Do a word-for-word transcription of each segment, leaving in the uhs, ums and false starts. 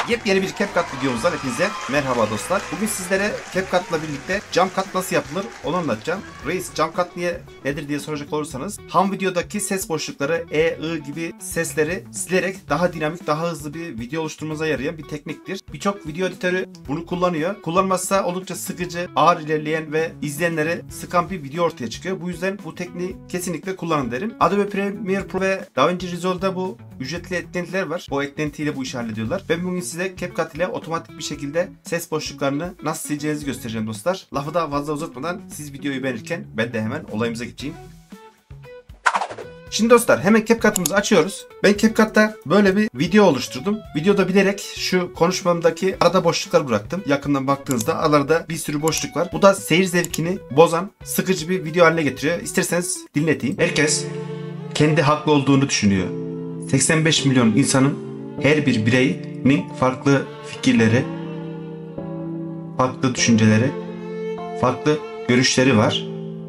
Yepyeni bir CapCut videomuzdan hepinize merhaba dostlar. Bugün sizlere CapCut'la birlikte jump cut nasıl yapılır onu anlatacağım. Reis, jump cut niye, nedir diye soracak olursanız, ham videodaki ses boşlukları, e, ı gibi sesleri silerek daha dinamik, daha hızlı bir video oluşturmanıza yarayan bir tekniktir. Birçok video editörü bunu kullanıyor. Kullanmazsa oldukça sıkıcı, ağır ilerleyen ve izleyenleri sıkan bir video ortaya çıkıyor. Bu yüzden bu tekniği kesinlikle kullanın derim. Adobe Premiere Pro ve DaVinci Resolve'da bu ücretli eklentiler var. Bu eklentiyle bu işi hallediyorlar. Ben bugün size CapCut ile otomatik bir şekilde ses boşluklarını nasıl sileceğinizi göstereceğim dostlar. Lafı daha fazla uzatmadan siz videoyu beğenirken ben de hemen olayımıza geçeyim. Şimdi dostlar hemen CapCut'ımızı açıyoruz. Ben CapCut'ta böyle bir video oluşturdum. Videoda bilerek şu konuşmamdaki arada boşluklar bıraktım. Yakından baktığınızda aralarda bir sürü boşluk var. Bu da seyir zevkini bozan, sıkıcı bir video haline getiriyor. İsterseniz dinleteyim. Herkes kendi haklı olduğunu düşünüyor. seksen beş milyon insanın her bir bireyinin farklı fikirleri, farklı düşünceleri, farklı görüşleri var.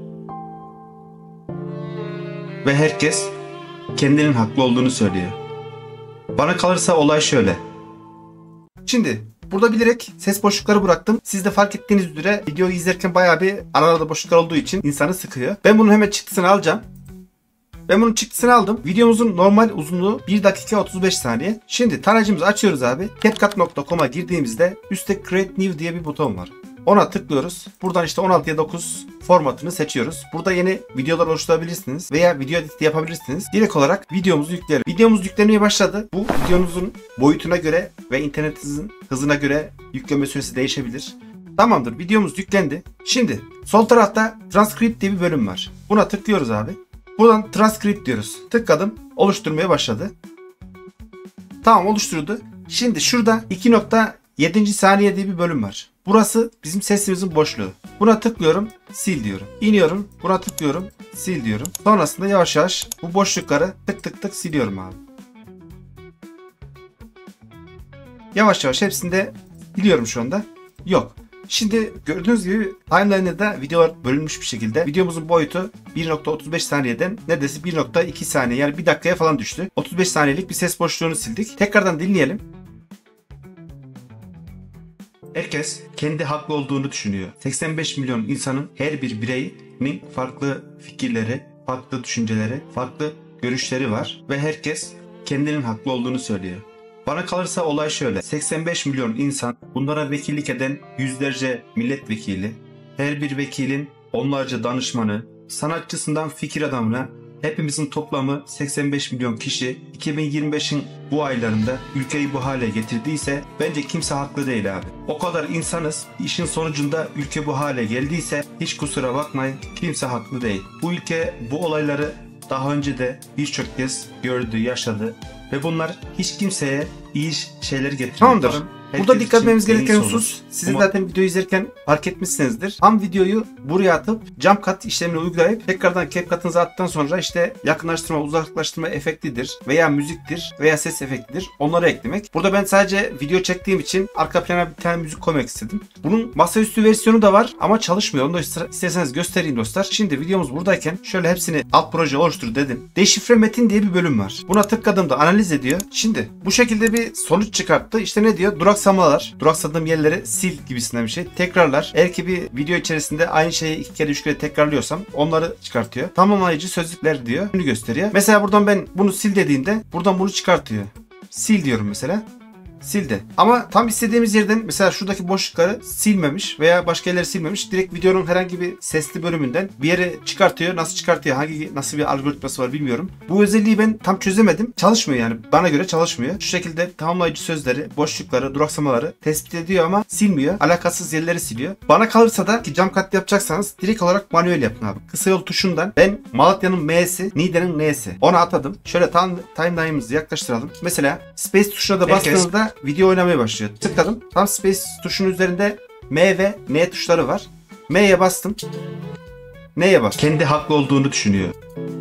Ve herkes kendinin haklı olduğunu söylüyor. Bana kalırsa olay şöyle. Şimdi burada bilerek ses boşlukları bıraktım. Siz de fark ettiğiniz üzere videoyu izlerken bayağı bir arada boşluklar olduğu için insanı sıkıyor. Ben bunun hemen çıktısını alacağım. Ben bunun çıktısını aldım. Videomuzun normal uzunluğu bir dakika otuz beş saniye. Şimdi tarayıcımızı açıyoruz abi. CapCut nokta com'a girdiğimizde üstte Create New diye bir buton var. Ona tıklıyoruz. Buradan işte on altıya dokuz formatını seçiyoruz. Burada yeni videolar oluşturabilirsiniz veya video editi yapabilirsiniz. Direkt olarak videomuzu yükleyelim. Videomuz yüklenmeye başladı. Bu videonuzun boyutuna göre ve internetinizin hızına göre yükleme süresi değişebilir. Tamamdır. Videomuz yüklendi. Şimdi sol tarafta Transcript diye bir bölüm var. Buna tıklıyoruz abi. Buradan Transcript diyoruz. Tıkladım. Oluşturmaya başladı. Tamam, oluşturdu. Şimdi şurada iki nokta yedi saniye diye bir bölüm var. Burası bizim sesimizin boşluğu. Buna tıklıyorum, sil diyorum. İniyorum, buna tıklıyorum, sil diyorum. Sonrasında yavaş yavaş bu boşlukları tık tık tık siliyorum abi. Yavaş yavaş hepsini de siliyorum şu anda. Yok. Şimdi gördüğünüz gibi timeline'da da videolar bölünmüş bir şekilde. Videomuzun boyutu bir nokta otuz beş saniyeden neredeyse bir nokta iki saniye, yani bir dakikaya falan düştü. otuz beş saniyelik bir ses boşluğunu sildik. Tekrardan dinleyelim. Herkes kendi haklı olduğunu düşünüyor. seksen beş milyon insanın her bir bireyinin farklı fikirleri, farklı düşünceleri, farklı görüşleri var ve herkes kendinin haklı olduğunu söylüyor. Bana kalırsa olay şöyle. seksen beş milyon insan, bunlara vekillik eden yüzlerce milletvekili, her bir vekilin onlarca danışmanı, sanatçısından fikir adamına, hepimizin toplamı seksen beş milyon kişi iki bin yirmi beşin bu aylarında ülkeyi bu hale getirdiyse bence kimse haklı değil abi. O kadar insanız, işin sonucunda ülke bu hale geldiyse hiç kusura bakmayın, kimse haklı değil. Bu ülke bu olayları daha önce de birçok kez gördü, yaşadı ve bunlar hiç kimseye iyi şeyler getirmiyor. Tamamdır. Burada dikkat etmemiz gereken husus, sizin zaten videoyu izlerken fark etmişsinizdir. Ham videoyu buraya atıp jump cut işlemini uygulayıp tekrardan CapCut'ınızı attıktan sonra işte yakınlaştırma, uzaklaştırma efektidir veya müziktir veya ses efektidir. Onları eklemek. Burada ben sadece video çektiğim için arka plana bir tane müzik koymak istedim. Bunun masaüstü versiyonu da var ama çalışmıyor. Onu da isterseniz göstereyim dostlar. Şimdi videomuz buradayken şöyle hepsini alt proje oluştur dedim. Deşifre metin diye bir bölüm var. Buna tıkladığımda analiz ediyor. Şimdi bu şekilde bir sonuç çıkarttı. İşte ne diyor? Duraksamalar, duraksadığım yerleri sil gibisinden bir şey. Tekrarlar. Eğer ki bir video içerisinde aynı şeyi iki kere üç kere tekrarlıyorsam onları çıkartıyor. Tamamlayıcı sözcükler diyor. Bunu gösteriyor. Mesela buradan ben bunu sil dediğimde buradan bunu çıkartıyor. Sil diyorum mesela. Sildi. Ama tam istediğimiz yerden mesela şuradaki boşlukları silmemiş veya başka yerleri silmemiş. Direkt videonun herhangi bir sesli bölümünden bir yere çıkartıyor. Nasıl çıkartıyor? Hangi nasıl bir algoritması var bilmiyorum. Bu özelliği ben tam çözemedim. Çalışmıyor yani. Bana göre çalışmıyor. Şu şekilde tamamlayıcı sözleri, boşlukları, duraksamaları tespit ediyor ama silmiyor. Alakasız yerleri siliyor. Bana kalırsa da ki jump cut yapacaksanız direkt olarak manuel yapın abi. Kısa yol tuşundan ben Malatya'nın M'si, Niğde'nin N'si. Ona atadım. Şöyle tam timeline'ımızı yaklaştıralım. Mesela space tuşuna da bastığınızda video oynamaya başlıyor. Tıkladım. Tam space tuşunun üzerinde M ve N tuşları var. M'ye bastım. N'ye bastım. Kendi haklı olduğunu düşünüyor.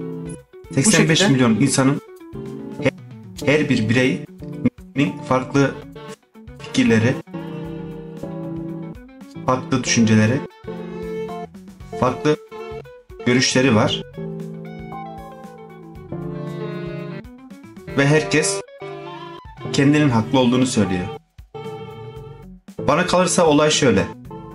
seksen beş milyon insanın her bir bireyinin farklı fikirleri, farklı düşünceleri, farklı görüşleri var. Ve herkes kendinin haklı olduğunu söylüyor. Bana kalırsa olay şöyle.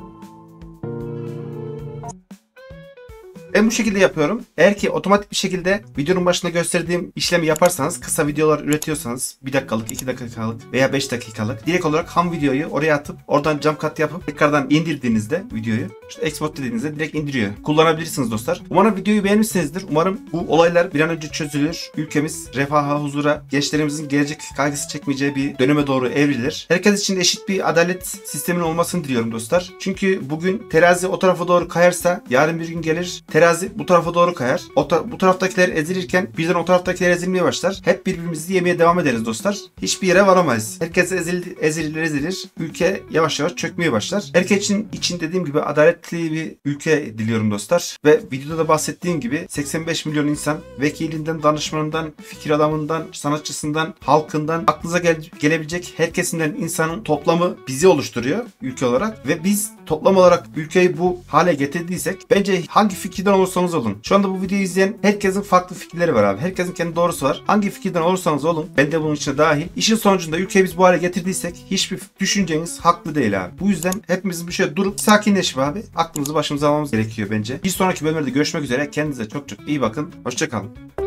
Ben bu şekilde yapıyorum. Eğer ki otomatik bir şekilde videonun başında gösterdiğim işlemi yaparsanız, kısa videolar üretiyorsanız bir dakikalık, iki dakikalık veya beş dakikalık direkt olarak ham videoyu oraya atıp oradan jump cut yapıp tekrardan indirdiğinizde videoyu işte export dediğinizde direkt indiriyor. Kullanabilirsiniz dostlar. Umarım videoyu beğenmişsinizdir. Umarım bu olaylar bir an önce çözülür. Ülkemiz refaha, huzura, gençlerimizin gelecek kaygısı çekmeyeceği bir döneme doğru evrilir. Herkes için eşit bir adalet sisteminin olmasını diliyorum dostlar. Çünkü bugün terazi o tarafa doğru kayarsa yarın bir gün gelir terazi bu tarafa doğru kayar. O ta- bu taraftakiler ezilirken birden o taraftakiler ezilmeye başlar. Hep birbirimizi yemeye devam ederiz dostlar. Hiçbir yere varamayız. Herkes ezil- ezilir ezilir. Ülke yavaş yavaş çökmeye başlar. Herkes için, için dediğim gibi adaletli bir ülke diliyorum dostlar. Ve videoda da bahsettiğim gibi seksen beş milyon insan vekilinden, danışmanından, fikir adamından, sanatçısından, halkından, aklınıza gel- gelebilecek herkesinden insanın toplamı bizi oluşturuyor ülke olarak. Ve biz toplam olarak ülkeyi bu hale getirdiysek bence hangi fikirden olursanız olun. Şu anda bu videoyu izleyen herkesin farklı fikirleri var abi. Herkesin kendi doğrusu var. Hangi fikirden olursanız olun. Ben de bunun içine dahil. İşin sonucunda ülkeyi biz bu hale getirdiysek hiçbir düşünceniz haklı değil abi. Bu yüzden hepimizin bir şöyle durup sakinleşip abi aklımızı başımıza almamız gerekiyor bence. Bir sonraki bölümlerde görüşmek üzere. Kendinize çok çok iyi bakın. Hoşça kalın.